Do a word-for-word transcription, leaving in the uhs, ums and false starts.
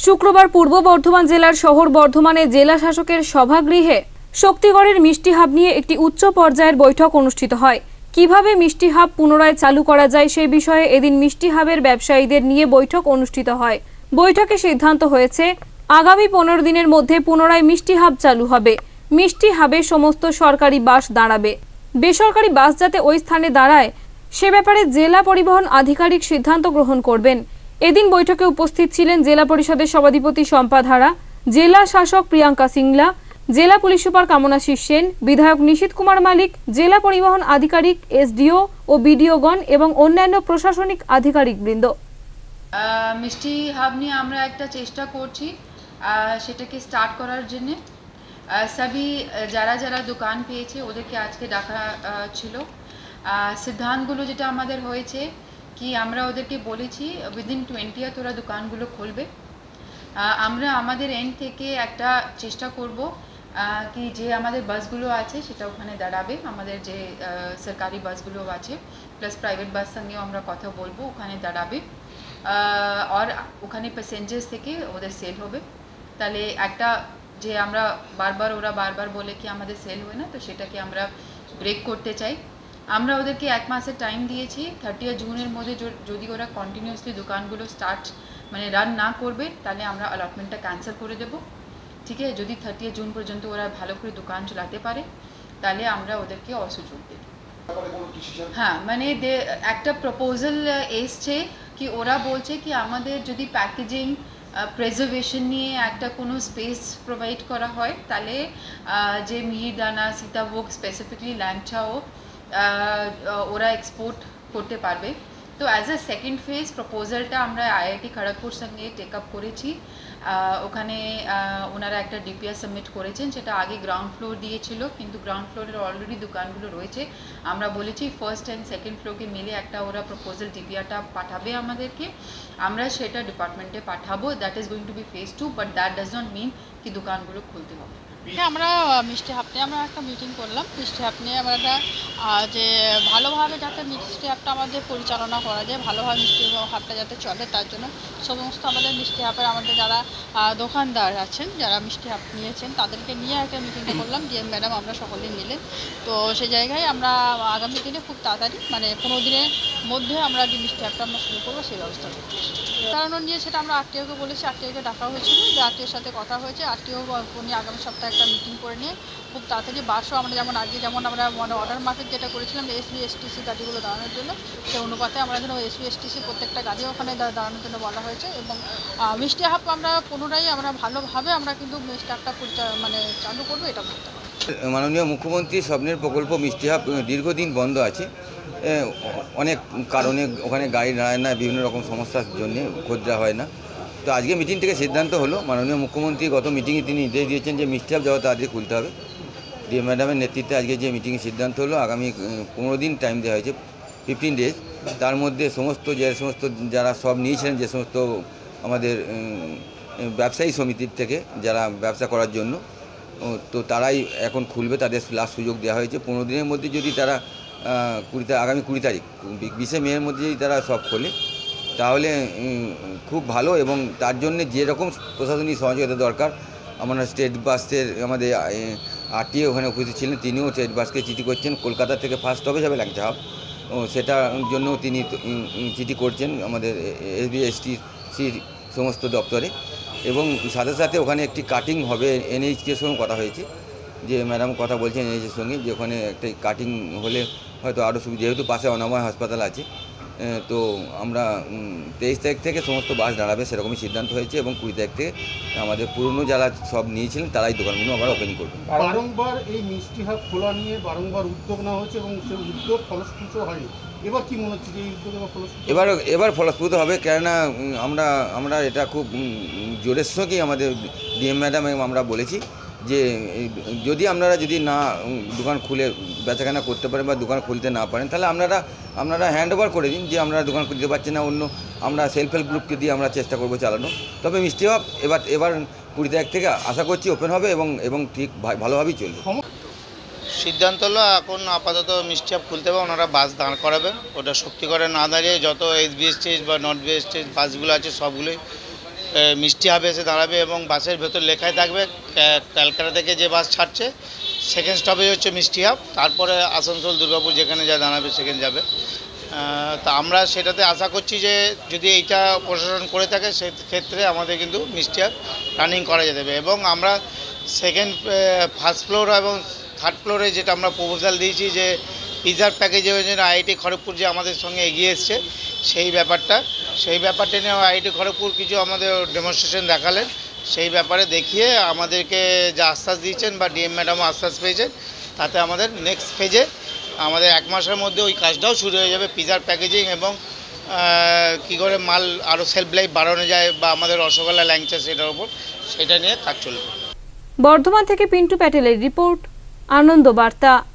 শুক্রবার পূর্ব বর্ধমান জেলার শহর বর্ধমানে জেলা শাসকের সভাগৃহে শক্তিগড়ের মিষ্টি হাব নিয়ে একটি উচ্চ পর্যায়ের বৈঠক অনুষ্ঠিত হয়। কিভাবে মিষ্টি হাব পুনরায় চালু করা যায় সেই বিষয়ে এদিন মিষ্টি হাবের ব্যবসায়ীদের নিয়ে বৈঠক অনুষ্ঠিত হয়। বৈঠকে সিদ্ধান্ত হয়েছে আগামী পনেরো দিনের মধ্যে পুনরায় মিষ্টি হাব চালু হবে। মিষ্টি হাবে সমস্ত সরকারি বাস দাঁড়াবে, বেসরকারি বাস যাতে ওই স্থানে দাঁড়ায় সে ব্যাপারে জেলা পরিবহন আধিকারিক সিদ্ধান্ত গ্রহণ করবেন। এদিন বৈঠকে উপস্থিত ছিলেন জেলা পরিষদের সভাধিপতি শম্পা ধারা, জেলা শাসক প্রিয়াঙ্কা সিংলা, জেলা পুলিশ সুপার কামনাশিস সেন, বিধায়ক নিশীত কুমার মালিক, জেলা পরিবহন আধিকারিক, এসডিও ও বিডিওগণ এবং অন্যান্য প্রশাসনিক আধিকারিকবৃন্দ। মিষ্টি হাব নিয়ে আমরা একটা চেষ্টা করছি সেটাকে স্টার্ট করার জন্য। সবই যারা যারা দোকান পেয়েছে ওদেরকে আজকে ডাকা ছিল। সিদ্ধান্তগুলো যেটা আমাদের হয়েছে কি আমরা ওদেরকে বলেছি উইদিন টোয়েন্টিয়াথ ওরা দোকানগুলো খুলবে। আমরা আমাদের এন্ড থেকে একটা চেষ্টা করব কি যে আমাদের বাসগুলো আছে সেটা ওখানে দাঁড়াবে, আমাদের যে সরকারি বাসগুলো আছে প্লাস প্রাইভেট বাস সঙ্গেও আমরা কথা বলবো, ওখানে দাঁড়াবে আর ওখানে প্যাসেঞ্জার্স থেকে ওদের সেল হবে। তাহলে একটা যে আমরা বারবার ওরা বারবার বলে কি আমাদের সেল হয় না, তো সেটাকে আমরা ব্রেক করতে চাই। আমরা ওদেরকে এক মাসের টাইম দিয়েছি, থার্টিয়া জুনের মধ্যে যদি ওরা কন্টিনিউয়াসলি দোকানগুলো স্টার্ট মানে রান না করবে তাহলে আমরা অ্যালটমেন্টটা ক্যান্সেল করে দেবো। ঠিক আছে, যদি থার্টিয়া জুন পর্যন্ত ওরা ভালো করে দোকান চালাতে পারে তাহলে আমরা ওদেরকে অসুযোগ দেব। হ্যাঁ, মানে একটা প্রপোজাল এসছে কি ওরা বলছে কি আমাদের যদি প্যাকেজিং প্রেজার্ভেশন নিয়ে একটা কোনো স্পেস প্রোভাইড করা হয় তাহলে যে মিহিদানা, সীতাভোগ, স্পেসিফিকলি ল্যাংচাও ওরা এক্সপোর্ট করতে পারবে। তো অ্যাজ আ সেকেন্ড ফেজ প্রপোজালটা আমরা আইআইটি খড়গপুর সঙ্গে টেক আপ করেছি। ওখানে ওনারা একটা ডিপিআর সাবমিট করেছেন, সেটা আগে গ্রাউন্ড ফ্লোর দিয়েছিল কিন্তু গ্রাউন্ড ফ্লোরের অলরেডি দোকানগুলো রয়েছে। আমরা বলেছি ফার্স্ট অ্যান্ড সেকেন্ড ফ্লোরকে মিলে একটা ওরা প্রপোজাল ডিপিআরটা পাঠাবে আমাদেরকে, আমরা সেটা ডিপার্টমেন্টে পাঠাবো। That is going to be phase two, but that does not mean কি দোকানগুলো খুলতে হবে। হ্যাঁ, আমরা মিষ্টি হাব নিয়ে আমরা একটা মিটিং করলাম। মিষ্টি হাব নিয়ে আমরা একটা যে ভালোভাবে যাতে মিষ্টি হাবটা আমাদের পরিচালনা করা যায়, ভালোভাবে মিষ্টি হাবটা যাতে চলে তার জন্য সমস্ত আমাদের মিষ্টি হাবের আমাদের যারা দোকানদার আছেন, যারা মিষ্টি হাব নিয়েছেন তাদেরকে নিয়ে একটা মিটিংটা করলাম ডিএম ম্যাডাম আমরা সকলেই মিলে। তো সেই জায়গায় আমরা আগামী দিনে খুব তাড়াতাড়ি মানে পনেরো দিনের মধ্যে আমরা যে মিষ্টি হাবটা আমরা শুরু করবো সেই ব্যবস্থা করছি। কারণ নিয়ে সেটা আমরা আরটিওকে বলেছি, আরটিওকে ডাকা হয়েছিল, যে আরটিওর সাথে কথা হয়েছে। আরটিও উনি আগামী সপ্তাহে একটা মিটিং করে নিয়ে খুব তাড়াতাড়ি বাসও আমরা যেমন আগে যেমন আমরা মানে অর্ডার মার্কেট যেটা করেছিলাম এসবি এসটিসি গাড়িগুলো দাঁড়ানোর জন্য, সেই অনুপাতে আমরা যেন এসবি এসটিসি প্রত্যেকটা গাড়ি ওখানে দাঁড়ানোর জন্য বলা হয়েছে। এবং মিষ্টি হাব আমরা পুনরায় আমরা ভালোভাবে আমরা কিন্তু মিষ্টি হাবটা মানে চালু করবো এটা বলতে পারি। মাননীয় মুখ্যমন্ত্রীর স্বপ্নের প্রকল্প মিষ্টি হাব দীর্ঘদিন বন্ধ আছে, অনেক কারণে ওখানে গাড়ি দাঁড়ায় না, বিভিন্ন রকম সমস্যার জন্য খোঁজ দেওয়া হয় না। তো আজকে মিটিং থেকে সিদ্ধান্ত হলো, মাননীয় মুখ্যমন্ত্রী গত মিটিংয়ে তিনি নির্দেশ দিয়েছেন যে মিষ্টি হাব যাওয়া তাড়াতাড়ি খুলতে হবে। ডিএম ম্যাডামের নেতৃত্বে আজকে যে মিটিংয়ে সিদ্ধান্ত হলো আগামী পনেরো দিন টাইম দেওয়া হয়েছে, ফিফটিন ডেজ। তার মধ্যে সমস্ত যে সমস্ত যারা সব নিয়েছিলেন, যে সমস্ত আমাদের ব্যবসায়ী সমিতির থেকে যারা ব্যবসা করার জন্য, তো তারাই এখন খুলবে, তাদের লাস্ট সুযোগ দেওয়া হয়েছে। পনেরো দিনের মধ্যে যদি তারা কুড়ি আগামী কুড়ি তারিখ বিশে মেয়ের মধ্যে যদি তারা সব খোলে তাহলে খুব ভালো। এবং তার জন্য যেরকম প্রশাসনিক সহযোগিতা দরকার, আমরা স্টেট বাসের আমাদের আরটিও ওখানে উপস্থিত ছিলেন, তিনিও স্টেট বাসকে চিঠি করছেন। কলকাতা থেকে ফার্স্ট হবে যাবে ল্যাংচা হাব, সেটার জন্য তিনি চিঠি করছেন আমাদের এসবি এসটিসির সমস্ত দপ্তরে। এবং সাথে সাথে ওখানে একটি কাটিং হবে, এনএইচকের সঙ্গে কথা হয়েছে, যে ম্যাডাম কথা বলছেন এনএইচের সঙ্গে, যে ওখানে একটা কাটিং হলে হয়তো আরও সুবিধা, যেহেতু পাশে অনাময় হাসপাতাল আছে। তো আমরা তেইশ তারিখ থেকে সমস্ত বাস দাঁড়াবে সেরকমই সিদ্ধান্ত হয়েছে। এবং কুড়ি তারিখ থেকে আমাদের পুরনো যারা সব নিয়েছিলেন তারাই দোকানগুলো আবার ওপেন করবে। বারংবার এই মিষ্টি হাব খোলা নিয়ে বারংবার উদ্যোগ নেওয়া হচ্ছে এবং সেই উদ্যোগ ফলস্ফূর্ত হয়নি। এবার কি মনে হচ্ছে যে এই উদ্যোগ এবার ফলস্ফূর্ত এবার এবার ফলস্ফূর্ত হবে, কেননা আমরা আমরা এটা খুব জোরের সঙ্গেই আমাদের ডিএম ম্যাডাম এবং আমরা বলেছি যে যদি আপনারা যদি না দোকান খুলে বেচাকেনা করতে পারেন বা দোকান খুলতে না পারেন তাহলে আপনারা আপনারা হ্যান্ড ওভার করে দিন, যে আমরা দোকান খুলতে পারছি না, অন্য আমরা সেলফ হেল্প গ্রুপকে দিয়ে আমরা চেষ্টা করবো চালানো। তবে মিষ্টি হাব এবার এবার কুড়ি তারিখ থেকে আশা করছি ওপেন হবে এবং এবং ঠিক ভালোভাবেই চলবে। সিদ্ধান্ত হলো এখন আপাতত মিষ্টি হাব খুলতে হবে, ওনারা বাস দাঁড় করাবেন। ওটা শক্তিগড়ে না দাঁড়িয়ে যত এসবি স্টেজ বা নর্থ বি স্টেজ বাসগুলো আছে সবগুলোই মিষ্টি হাবে এসে দাঁড়াবে এবং বাসের ভেতর লেখাই থাকবে ক্যা- ক্যালকাটা থেকে যে বাস ছাড়ছে সেকেন্ড স্টপেজ হচ্ছে মিষ্টি হাব, তারপরে আসানসোল দুর্গাপুর যেখানে যা দাঁড়াবে সেখানে যাবে। আহ, তা আমরা সেটাতে আশা করছি যে যদি এইটা প্রশাসন করে থাকে সেক্ষেত্রে আমাদের কিন্তু মিষ্টি হাব রানিং করা যেতে হবে। এবং আমরা সেকেন্ড ফার্স্ট ফ্লোর এবং থার্ড ফ্লোরে যেটা আমরা প্রপোজাল দিয়েছি যে পিজার প্যাকেজের জন্য আইআইটি খড়গপুর যে আমাদের সঙ্গে এগিয়ে এসছে সেই ব্যাপারটা সেই ব্যাপারটা নিয়ে আইআইটি খড়গপুর কিছু আমাদের ডেমনস্ট্রেশন দেখালেন, সেই ব্যাপারে দেখিয়ে আমাদেরকে যা আশ্বাস দিয়েছেন বা ডিএম ম্যাডামও আশ্বাস পেয়েছেন, তাতে আমাদের নেক্সট ফেজে আমাদের এক মাসের মধ্যে ওই কাজটাও শুরু হয়ে যাবে। পিজার প্যাকেজিং এবং কী করে মাল আরও সেলফ লাইফ বাড়ানো যায় বা আমাদের রসগোল্লা ল্যাংচা সেটার উপর সেটা নিয়ে কাজ চলবে। বর্ধমান থেকে পিন্টু প্যাটেলের রিপোর্ট, আনন্দ বার্তা।